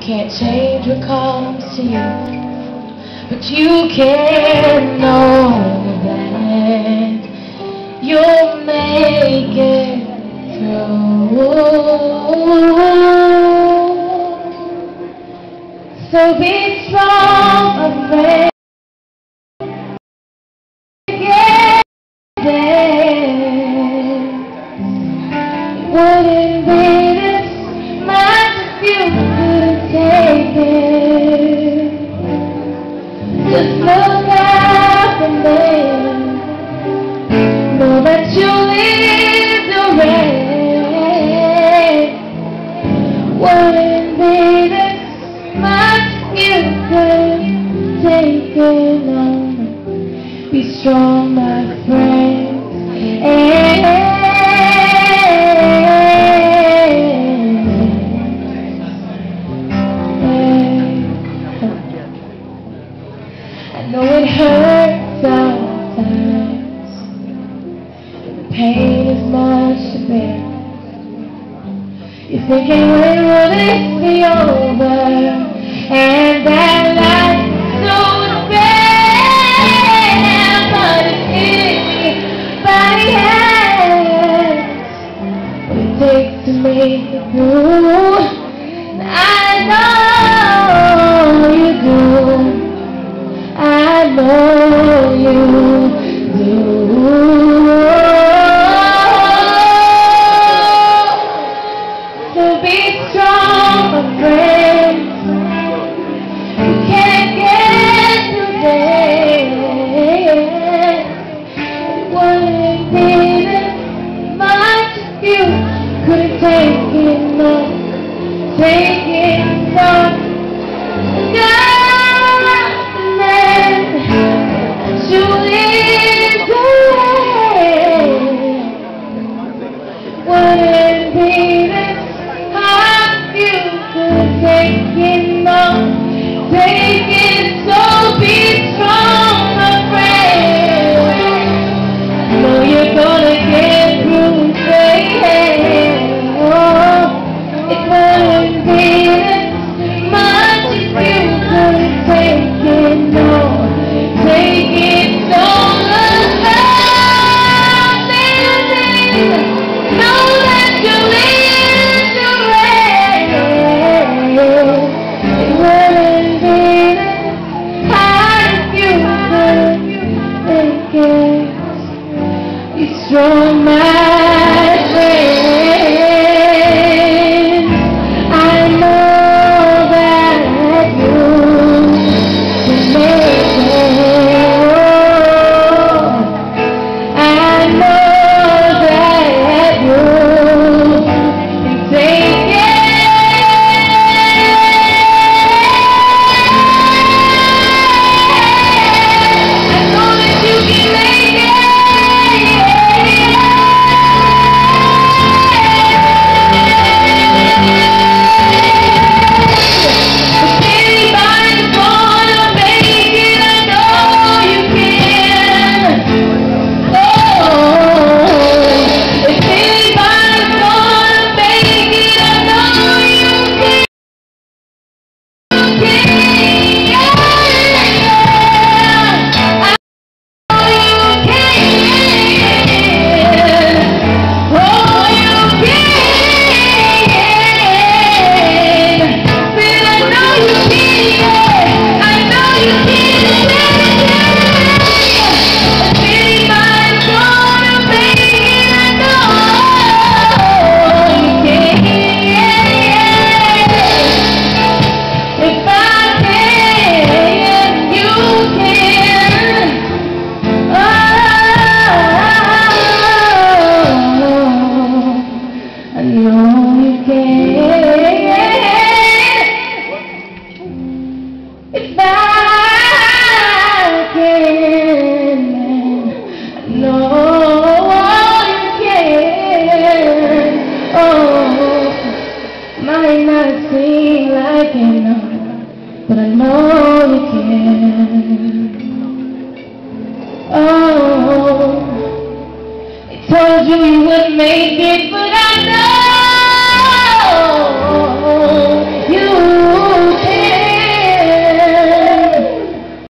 can't change what comes to you, but you can know that you'll make it through. So be strong, my friend. It wouldn't be this much if you couldn't take it. Just look up and then know that you live the race. Wouldn't be this much if you couldn't take it. No. Be strong, my friend. I know it hurts sometimes. The pain is much to bear. You're thinking, when will this be over? And that life's so unfair. But it's anybody else what it takes to make it through. I know you do. I know you do. So be strong, my friend. You can't get today. It wouldn't be this much if you couldn't take it no. Take it no. Wouldn't be this hard if you could take it more. Take it, so be strong, my friend. I know you're gonna get through. Say, oh, it wouldn't be this much if you could take it more. Take it, so look up and know that you live the race. It wouldn't be this hard if you could take it. Be strong, my friend. I know that you can make it. I know but I know you can. Oh, I told you you wouldn't make it, but I know.